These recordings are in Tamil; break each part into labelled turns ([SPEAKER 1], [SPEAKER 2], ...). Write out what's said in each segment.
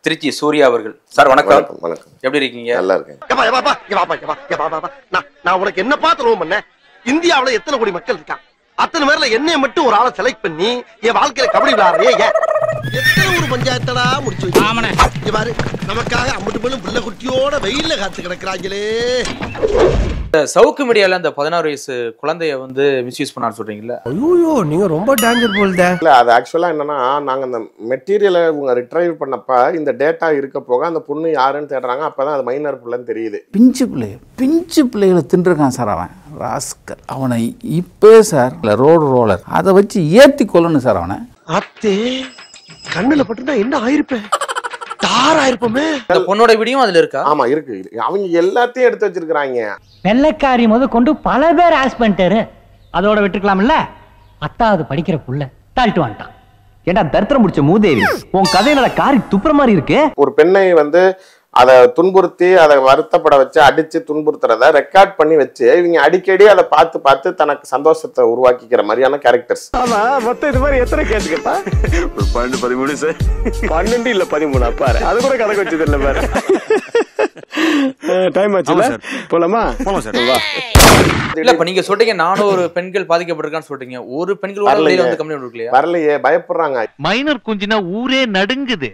[SPEAKER 1] திருச்சி சூர்யா அவர்கள். சார் வணக்கம்.
[SPEAKER 2] வணக்கம்.
[SPEAKER 1] எப்படி இருக்கீங்க?
[SPEAKER 2] நல்லா இருக்கேன்.
[SPEAKER 3] நான் உனக்கு என்ன பார்த்து ரோம் பண்ண? இந்தியாவுல எத்தனை கோடி மக்கள் இருக்கான்? அத்தனை பேர்ல என்னைய மட்டும் ஒரு ஆளை செலக்ட் பண்ணி என் வாழ்க்கையில கபடி விளையாடுறே ஏன்? எத்தனை ஒரு பஞ்சாயத்தடா முடிச்சு வச்சு பாரு, நமக்காக அம்பட்டு பேரும் பிள்ளை குட்டியோட வெயில்ல காத்து கிடக்குறாங்களே.
[SPEAKER 1] சவுக்கு மீடியால அந்த 16 வயசு குழந்தைய வந்து மிஸ்யூஸ் பண்ணான்னு சொல்றீங்களா?
[SPEAKER 4] ஐயோ, நீங்க ரொம்ப டேஞ்சர் போல்தே.
[SPEAKER 2] இல்ல, அது ஆக்சுவலா என்னன்னா, நாங்க அந்த மெட்டீரியலை இவங்க ரிட்ரைவ் பண்ணப்ப இந்த டேட்டா இருக்க போக அந்த பொண்ணு யாருன்னு தேடுறாங்க. அப்பதான் அது மைனர் பிள்ளைன்னு தெரியுது.
[SPEAKER 5] பிஞ்சு பிள்ளைகளை தின்றுருக்கான் சார் அவன் ராஸ்கர். அவனை இப்போ சார் ரோடு ரோலர் அதை வச்சு ஏத்தி கொள்ளணும் சார் அவனை.
[SPEAKER 3] அத்தே கண்ணுல பட்டுனா என்ன ஆயிருப்பேன்? தாராயிருப்போமே.
[SPEAKER 1] அந்த பொண்ணோட வீடியோ அதுல இருக்கா?
[SPEAKER 2] ஆமா இருக்கு. அவங்க எல்லாத்தையும் எடுத்து வச்சிருக்காங்க.
[SPEAKER 6] வெள்ளைக்காரி முத கொண்டு பல பேர் ஆஸ் பண்ணிட்டாரு. அதோட விட்டுருக்கலாம்ல. 10வது படிக்கிற புள்ள தாழ்த்து வந்துட்டான்.
[SPEAKER 7] ஏண்டா தரித்திரம் முடிச்ச மூதேவி, உன் கதையில காரி துப்புற மாதிரி இருக்கு.
[SPEAKER 2] ஒரு பெண்ணை வந்து அதை துன்புறுத்தி அதை வருத்தப்பட வச்சு அடிச்சு துன்புறுத்துறத ரெக்கார்ட் பண்ணி வச்சு இவங்க அடிக்கடி அதை பார்த்து பார்த்து தனக்கு சந்தோஷத்தை உருவாக்கிக்கிற மாதிரியான கேரக்டர்ஸ்.
[SPEAKER 3] ஆமா, மொத்தம் இது மாதிரி எத்தனை கேட்டுக்கப்பா?
[SPEAKER 4] 12 13 சார்.
[SPEAKER 3] 12 இல்ல 13 பாரு. அது கூட கணக்கு வச்சது இல்ல பாரு. டைம் ஆச்சுல, போலாமா?
[SPEAKER 4] போலாம் சார்.
[SPEAKER 1] இல்ல, இப்ப நீங்க சொல்றீங்க 400 பெண்கள் பாதிக்கப்பட்டிருக்கான்னு சொல்றீங்க. ஒரு பெண்கள் வந்து கம்ப்ளைண்ட் கொடுக்கலையா?
[SPEAKER 2] வரலையே, பயப்படுறாங்க.
[SPEAKER 8] மைனர் குஞ்சினா ஊரே நடுங்குது.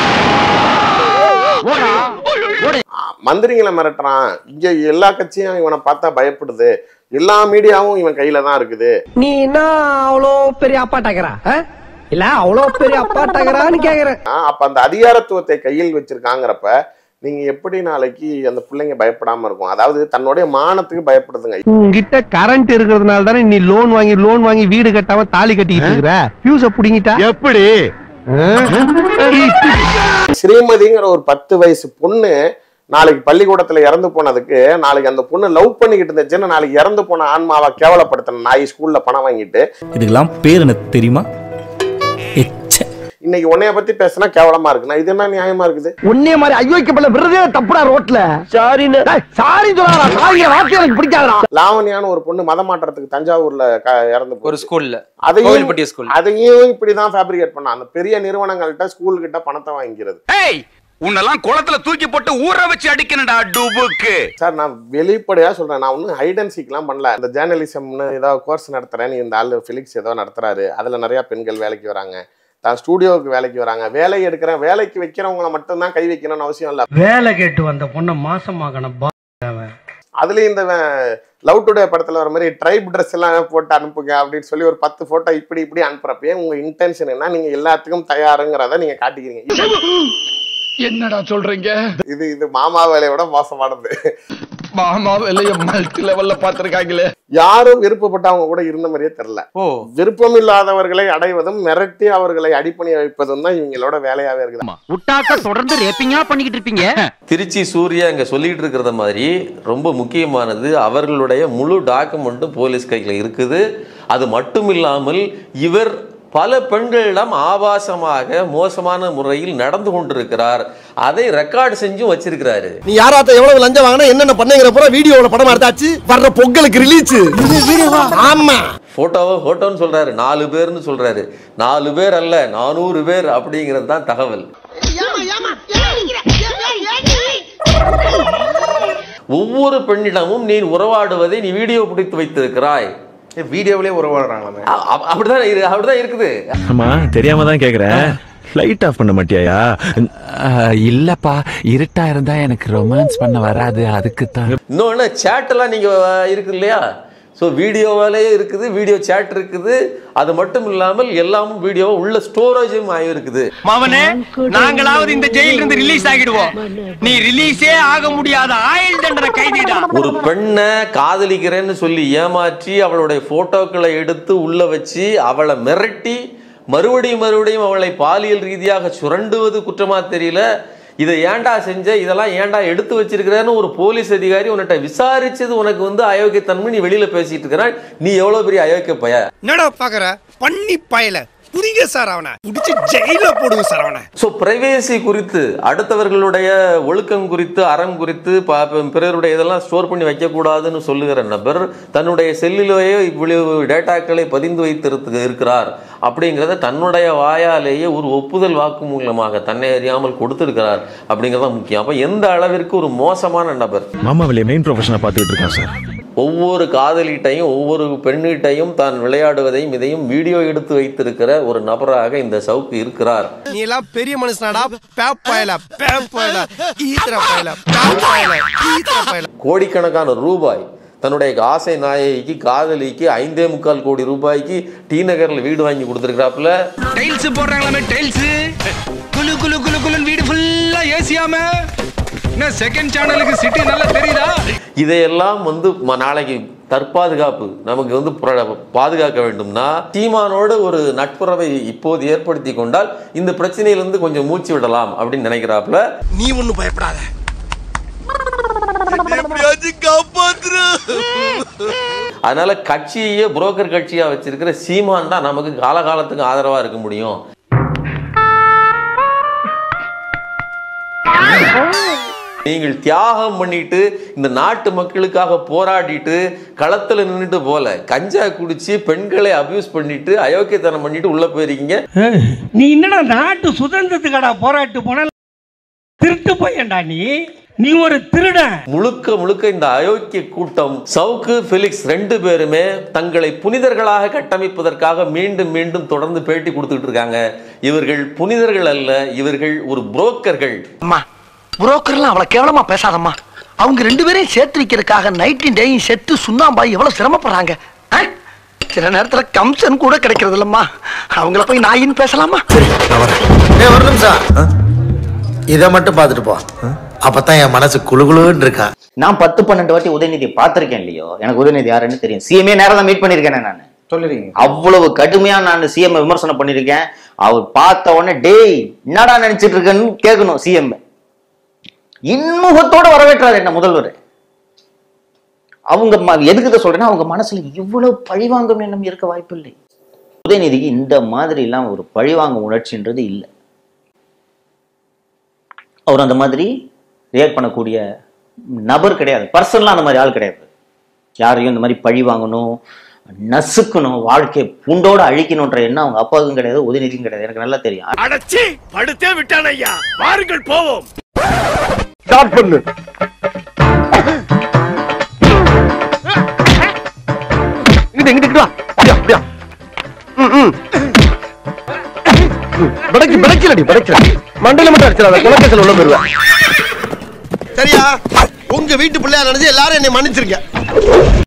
[SPEAKER 2] மந்திரிங்களை மிரட்டுறான். இங்க எல்லா கட்சியும் இவனை பார்த்தா பயப்படுது. எல்லா மீடியாவும் இவன் கையில தான் இருக்குது.
[SPEAKER 6] நீ என்ன அவ்வளோ பெரிய அப்பாட்டாக்கிறா? இல்ல அவ்வளோ பெரிய அப்பாட்டாக்கிறான்னு கேக்குற.
[SPEAKER 2] அப்ப அந்த அதிகாரத்துவத்தை கையில் வச்சிருக்காங்கிறப்ப நீங்க எப்படி நாளைக்கு அந்த பிள்ளைங்க பயப்படாம இருக்கும்? அதாவது தன்னுடைய மானத்துக்கு பயப்படுதுங்க.
[SPEAKER 4] உங்ககிட்ட கரண்ட் இருக்கிறதுனால தானே நீ லோன் வாங்கி வீடு கட்டாம தாலி கட்டிக்கிட்டு இருக்கிற. ஃபியூஸ புடிங்கிட்டா எப்படி?
[SPEAKER 2] ஸ்ரீமதிங்கிற ஒரு 10 வயசு பொண்ணு நாளைக்கு பள்ளிக்கூடத்துல இறந்து போனதுக்கு, நாளைக்கு அந்த பொண்ணு லவ் பண்ணிக்கிட்டு இருந்துச்சுன்னு நாளைக்கு இறந்து போன ஆன்மாவை கேவலப்படுத்தின நாய் ஸ்கூல்ல பணம் வாங்கிட்டு,
[SPEAKER 7] இதுக்கெல்லாம் பேர் என்ன தெரியுமா?
[SPEAKER 2] இன்னைக்கு உன்னைய பத்தி பேசினா கேவலமா இருக்குன்னா இது என்ன நியாயமா இருக்குது?
[SPEAKER 6] உன்னே மாதிரி ஐயோக்கப்படல விருதே தப்புடா ரோட்ல. சாரின்னு சாரி சொல்றாரா? சாரி வார்த்தை எனக்கு பிடிக்காதடா.
[SPEAKER 2] லாவணியான ஒரு பொண்ணு மத மாற்றத்துக்கு தஞ்சாவூர்ல இறந்து
[SPEAKER 1] ஒரு ஸ்கூல்ல,
[SPEAKER 2] அதையும் இப்படிதான் ஃபேப்ரிகேட் பண்ணா. அந்த பெரிய நிறுவனங்கள்ட்ட ஸ்கூல் கிட்ட பணத்தை வாங்கிக்கிறது.
[SPEAKER 8] உன்னெல்லாம் குளத்துல தூக்கி போட்டு ஊற வச்சு அடிக்கணும்டா டுபுக்கு.
[SPEAKER 2] சார், நான் வெளிப்படையா சொல்றேன், நான் ஒன்னும் ஹைட் அண்ட் சீக்லாம் பண்ணல. இந்த ஜேர்னலிசம்னு ஏதாவது கோர்ஸ் நடத்துறேன், இந்த ஆளு ஃபெலிக்ஸ் ஏதோ நடத்துறாரு, அதுல நிறைய பெண்கள் வேலைக்கு வராங்க, தான் ஸ்டூடியோவுக்கு வேலைக்கு வராங்க. வேலை எடுக்கிறேன், வேலைக்கு வைக்கிறவங்களை மட்டும்தான் கை வைக்கணும்னு அவசியம் இல்ல.
[SPEAKER 4] வேலை கேட்டு வந்த பொண்ணை மாசமாகணும்.
[SPEAKER 2] அதுலயும் இந்த லவ் டுடே படத்துல வர மாதிரி ட்ரைப் ட்ரெஸ் எல்லாம் போட்டு அனுப்புங்க அப்படின்னு சொல்லி ஒரு 10 போட்டோ இப்படி அனுப்புறப்பே உங்க இன்டென்ஷன் என்ன? நீங்க எல்லாத்துக்கும் தயாருங்கிறத நீங்க காட்டிக்கிறீங்க.
[SPEAKER 8] என்னடா சொல்றீங்க?
[SPEAKER 2] இது மாமா வேலையோட மோசமானது.
[SPEAKER 8] மாமா வேலைய மல்டி லெவல்ல பாத்துருக்காங்களே.
[SPEAKER 2] யாரும் விருப்பப்பட்டவங்க கூட இருந்த மாதிரியே தெரியல. விருப்பம் இல்லாதவர்களை அடைவதும் மிரட்டி அவர்களை அடிப்பணி வைப்பதும் தான் இவங்களோட வேலையாவே இருக்குது.
[SPEAKER 6] உட்டாக்க தொடர்ந்து ரேப்பிங்கா பண்ணிக்கிட்டு இருப்பீங்க.
[SPEAKER 9] திருச்சி சூர்யா இங்க சொல்லிட்டு இருக்கிறத மாதிரி ரொம்ப முக்கியமானது, அவர்களுடைய முழு டாக்குமெண்ட்டும் போலீஸ் கையில் இருக்குது. அது மட்டும் இல்லாமல் இவர் பல பெண்களிடம் ஆபாசமாக மோசமான முறையில் நடந்து கொண்டிருக்கிறார். அதை ரெக்கார்ட் செஞ்சும் வச்சிருக்கிறாரு.
[SPEAKER 3] நீ யாராத்த எவ்வளவு லஞ்சம் வாங்கினா என்னென்ன பண்ணீங்கற பூரா வீடியோல படம் எடுத்தாச்சு. வர்ற பொங்கலுக்கு ரிலீஸ். ஆமா,
[SPEAKER 9] போட்டோன்னு சொல்றாரு. 4 பேர்னு சொல்றாரு. 4 பேர் அல்ல, 400 பேர் அப்படிங்கிறது தான் தகவல். ஒவ்வொரு பெண்ணிடமும் நீ உறவாடுவதை நீ வீடியோ பிடித்து வைத்திருக்கிறாய்.
[SPEAKER 2] வீடியோவிலே உறவாடுறாங்களே.
[SPEAKER 9] அப்படிதான் இருக்குது.
[SPEAKER 7] ஆமா, தெரியாம தான் கேக்குறேன். லைட் ஆஃப் பண்ண மாட்டியா? இல்லப்பா, இருட்டா இருந்தா எனக்கு ரொமான்ஸ் பண்ண வராது, அதுக்கு தான்.
[SPEAKER 9] இன்னொன்னு சேட் எல்லாம் நீங்க இருக்கு இல்லையா? ஸோ வீடியோவாலே இருக்குது, வீடியோ சேட் இருக்குது. அது மட்டும் இல்லாமல் எல்லாமும் வீடியோ உள்ள ஸ்டோரேஜும் ஆகிருக்குது.
[SPEAKER 6] மவனே, நாங்களாவது இந்த ஜெயில இருந்து ரிலீஸ் ஆகிடுவோம். நீ ரிலீஸே ஆக முடியாத ஆயுள் தண்டனை கைதிடா.
[SPEAKER 9] ஒரு பெண்ணை காதலிக்கிறேன்னு சொல்லி ஏமாற்றி அவளுடைய போட்டோக்களை எடுத்து உள்ள வச்சு அவளை மிரட்டி மறுபடியும் அவளை பாலியல் ரீதியாக சுரண்டுவது குற்றமா தெரியல. இதை ஏண்டா செஞ்ச, இதெல்லாம் ஏண்டா எடுத்து வச்சிருக்கிறேன்னு ஒரு போலீஸ் அதிகாரி உன்கிட்ட விசாரிச்சது உனக்கு வந்து அயோக்கியத்தன்மை. நீ வெளியில பேசிட்டு இருக்கிற, நீ எவ்வளவு பெரிய அயோக்கிய பைய?
[SPEAKER 4] என்னடா பாக்குற பண்ணி பயல புரிங்க
[SPEAKER 3] புடிங்க சார் அவனை, புடிச்சு ஜெயில போடுங்க சார் அவனை.
[SPEAKER 9] ஸோ பிரைவேசி குறித்து, அடுத்தவர்களுடைய ஒழுக்கம் குறித்து, அறம் குறித்து, பிறருடைய இதெல்லாம் ஸ்டோர் பண்ணி வைக்கக்கூடாதுன்னு சொல்லுகிற நபர் தன்னுடைய செல்லிலேயே இவ்வளவு டேட்டாக்களை பதிந்து வைத்து இருக்கிறார் அப்படிங்கிறத தன்னுடைய வாயாலேயே ஒரு ஒப்புதல் வாக்கு மூலமாக தன்னை அறியாமல் கொடுத்திருக்கிறார் அப்படிங்கிறத முக்கியம். அப்ப எந்த அளவிற்கு ஒரு மோசமான நபர்.
[SPEAKER 7] மாமாவிலே மெயின் ப்ரொஃபஷனா பார்த்துட்டு இருக்கான் சார்.
[SPEAKER 9] ஒவ்வொரு காதலிட்டையும் ஒவ்வொரு பெண்ணிட்டையும் தான் விளையாடுவதையும் இதையும் வீடியோ எடுத்து வைத்திருக்கிற ஒரு நபராக இந்த சவுக்கு இருக்கிறார்.
[SPEAKER 3] நீ எல்லாம் பெரிய மனுஷனாடா,
[SPEAKER 9] கோடிக்கணக்கான ரூபாய் தன்னுடைய ஆசை நாயகிக்கு, காதலிக்கு 5.25 கோடி ரூபாய்க்கு டி நகர்ல வீடு வாங்கி கொடுத்திருக்கிறாப்ல.
[SPEAKER 8] டைல்ஸ் போடுறாங்களே, டைல்ஸ் குளு குளு குளு குளுன்னு வீடு ஃபுல்லா ஏசியாம செகண்ட் சேனலுக்கு சிட்டி நல்லா தெரியுதா?
[SPEAKER 9] இதையெல்லாம் நாளைக்கு தற்பாதுகாப்பு நமக்கு பாதுகாக்க வேண்டும்னா சீமானோடு ஒரு நட்புறவை இப்போது ஏற்படுத்தி கொண்டால் இந்த பிரச்சனையிலிருந்து கொஞ்சம் மூச்சு விடலாம் அப்படின்னு நினைக்கிறாப்ல.
[SPEAKER 3] நீ ஒண்ணும் பயப்படாத,
[SPEAKER 9] அதனால கட்சியே புரோக்கர் கட்சியா வச்சிருக்கிற சீமான் தான் நமக்கு காலகாலத்துக்கு ஆதரவா இருக்க முடியும். நீங்கள் தியாகம் பண்ணிட்டு இந்த நாட்டு மக்களுக்காக போராடிட்டு களத்துல நின்றுட்டு போல கஞ்சா குடிச்சு பெண்களை அபியூஸ் பண்ணிட்டு அயோக்கியத்தனம் பண்ணிட்டு உள்ள போயிருக்கீங்க.
[SPEAKER 10] நீ என்னடா நாட்டு சுதந்திரத்துக்காடா போராட்டு போன திருட்டு போயண்டா நீ ஒரு திருடன்.
[SPEAKER 9] முழுக்க முழுக்க இந்த அயோக்கிய கூட்டம் சவுக்கு ஃபெலிக்ஸ் 2 பேருமே தங்களை புனிதர்களாக கட்டமைப்பதற்காக மீண்டும் மீண்டும் தொடர்ந்து பேட்டி கொடுத்துட்டு இருக்காங்க. இவர்கள் புனிதர்கள் அல்ல, இவர்கள் ஒரு புரோக்கர்கள்.
[SPEAKER 3] புரோக்கர்லாம் அவ்வளவு கேவலமா பேசாதம்மா. அவங்க 2 பேரையும் சேர்த்து வைக்கிறதுக்காக நைட்டும் டேயும் செத்து சுண்ணாம்பாய் எவ்வளவு சிரமப்படுறாங்க. சில நேரத்துல கம்சன் கூட கிடைக்கிறது இல்லம்மா. அவங்கள போய் நாயின்னு பேசலாமா?
[SPEAKER 11] ஒரு நிமிஷம் இதை மட்டும் பார்த்துட்டு போ, அப்பதான் என் மனசு குளுகுளுன்னு இருக்கா.
[SPEAKER 12] நான் 10-12 வாட்டி உதயநிதியை பார்த்திருக்கேன் இல்லையோ, எனக்கு உதயநிதி யாருன்னு தெரியும். சிஎம்ஏ நேரம் தான் மீட் பண்ணிருக்கேன் நான்.
[SPEAKER 5] சொல்லுறீங்க
[SPEAKER 12] அவ்வளவு கடுமையா நான் சிஎம் விமர்சனம் பண்ணிருக்கேன். அவர் பார்த்த உடனே டேய் என்னடா நினைச்சிட்டு இருக்கேன்னு கேட்கணும். சிஎம் இன்முகத்தோட வரவேற்றாரு என்ன முதல்வர். அவங்க எதுக்கு சொல்றேன்னா அவங்க மனசுல இவ்வளவு பழிவாங்கும் எண்ணம் இருக்க வாய்ப்பு இல்லை. உதயநிதிக்கு இந்த மாதிரி எல்லாம் ஒரு பழிவாங்கும் உணர்ச்சின்றது இல்லை. அவர் அந்த மாதிரி ரியாக்ட் பண்ணக்கூடிய நபர் கிடையாது. பர்சனலா அந்த மாதிரி ஆள் கிடையாது. யாரையும் இந்த மாதிரி பழி வாங்கணும், நசுக்கணும், வாழ்க்கையை பூண்டோட அழிக்கணும்ன்ற எண்ணம் அவங்க அப்பாவுக்கும் கிடையாது, உதயநிதிக்கும் கிடையாது. எனக்கு நல்லா தெரியும்.
[SPEAKER 3] அடச்சி படுத்தே விட்டான் ஐயா, வாருங்கள் போவோம்.
[SPEAKER 4] ஸ்டார்ட் பண்ணு. இங்கிட்டு வா. அப்படியா படைக்கலடி மண்டையில மட்டும் அடிச்சிடாத, குலக்கேசல் உள்ள போயிருவேன்.
[SPEAKER 3] சரியா? உங்க வீட்டு பிள்ளையா நினைச்சு எல்லாரும் என்னை மன்னிச்சிருக்க.